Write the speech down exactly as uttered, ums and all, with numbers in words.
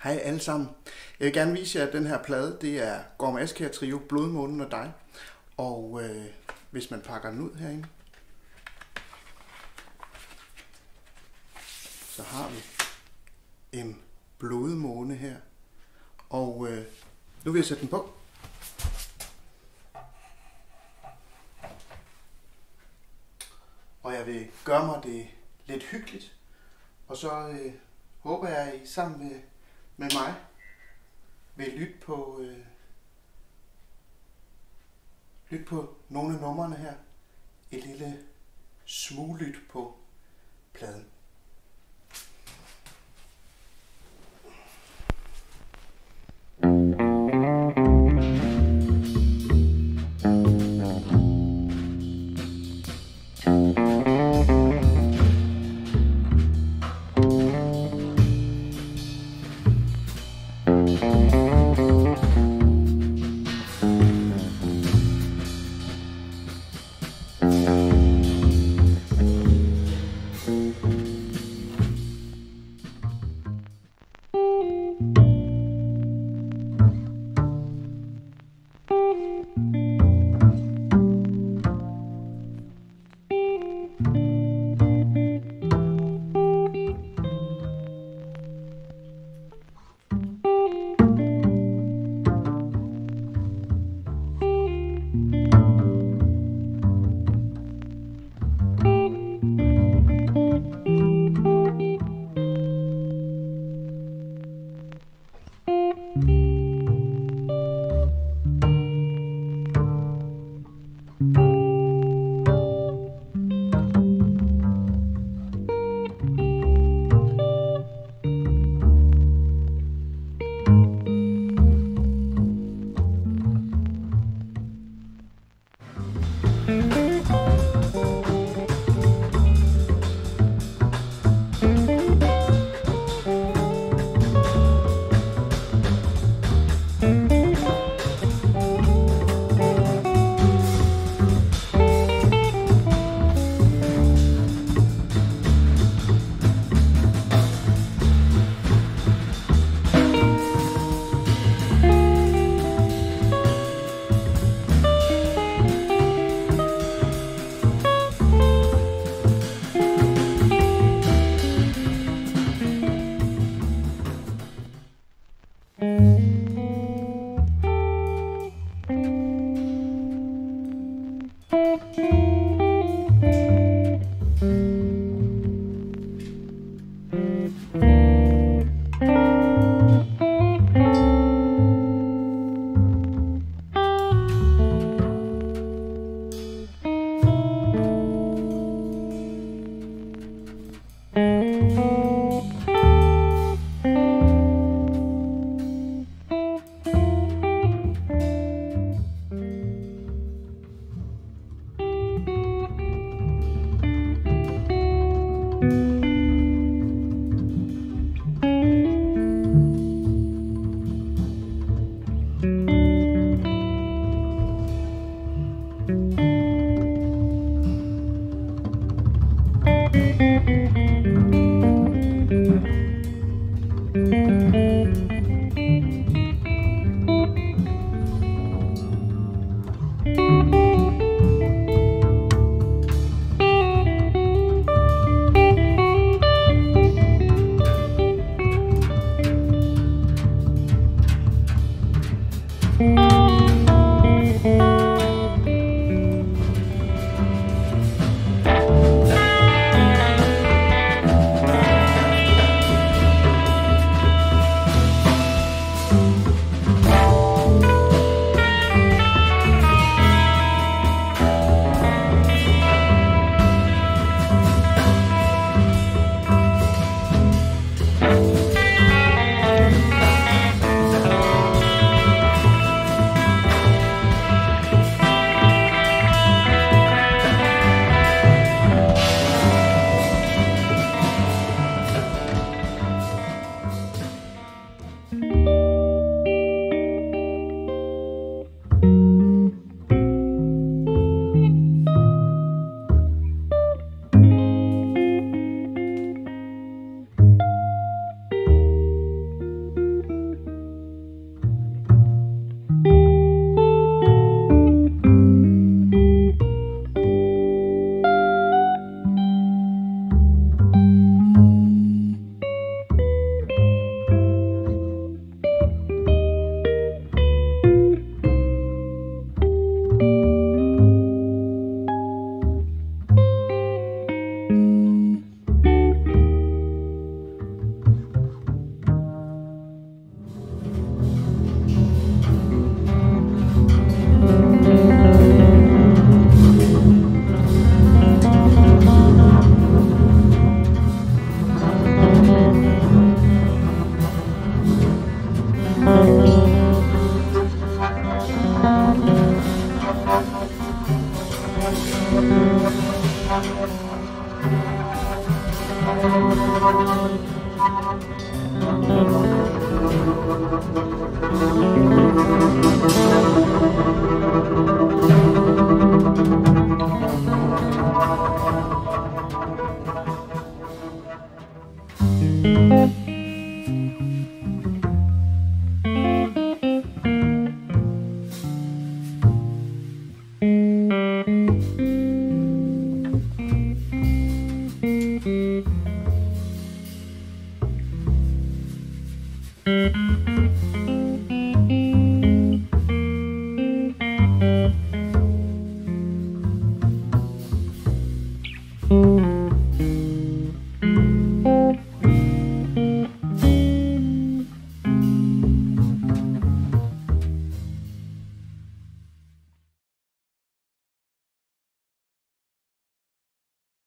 Hej alle sammen. Jeg vil gerne vise jer, at den her plade, det er Gorm Askjær Trio, Blodmånen og dig. Og øh, hvis man pakker den ud herinde, så har vi en blodmåne her. Og øh, nu vil jeg sætte den på. Og jeg vil gøre mig det lidt hyggeligt. Og så øh, håber jeg, at I sammen med, med mig vil lytte på, øh, lytte på nogle af numrene her. Et lille smuglyt på pladen. Mm-hmm.